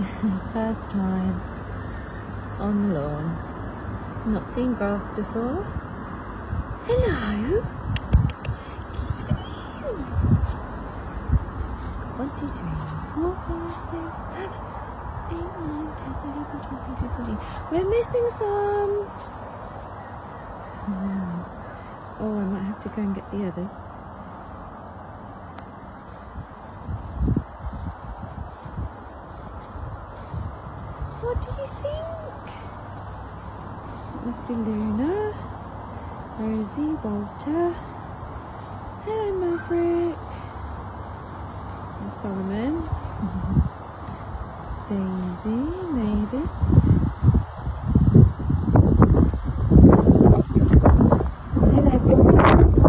First time on the lawn. Not seen grass before. Hello. 1, 2, 3, 4, 5, 6, 7, 8, 9, 10, 11, 12, 13, 14. We're missing some. Oh, I might have to go and get the others. What do you think? That must be Luna, Rosie, Walter. Hello, Maverick. And Solomon. Daisy, Mavis. Hello, Puppies.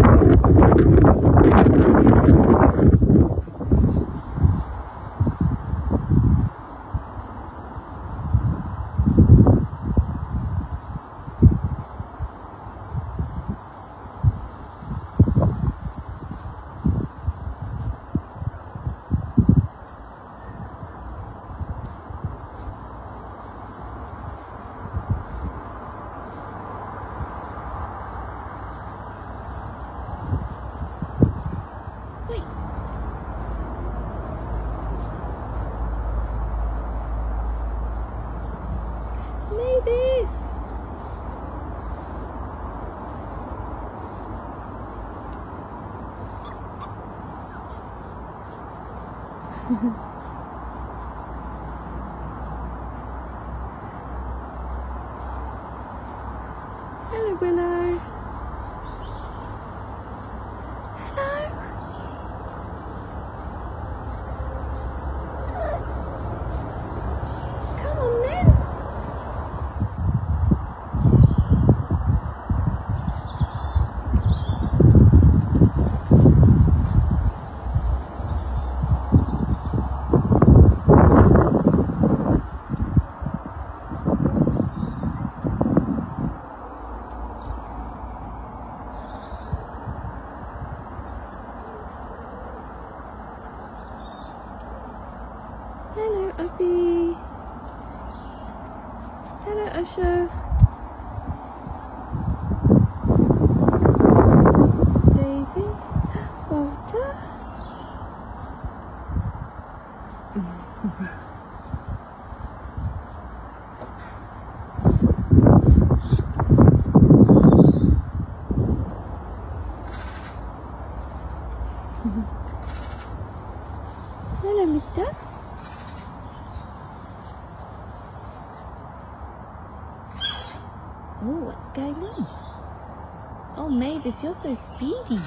Mavis! Hello, Willow. Hello. Come on then. Hello, Uppy. Hello, Usher. Daisy. Walter. Hello, mister. Oh, what's going on? Oh, Mavis, you're so speedy.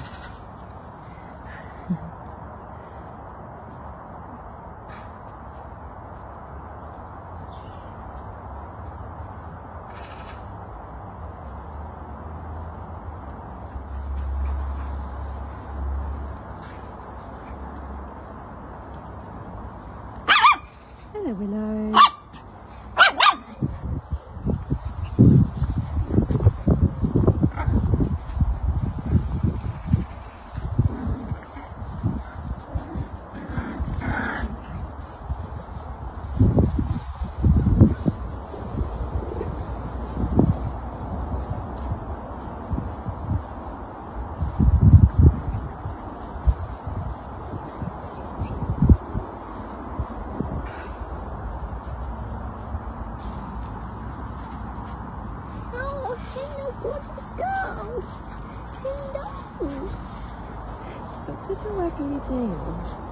Hello, Willow. Hello, gorgeous girl. Hello. Stop putting work in your tail.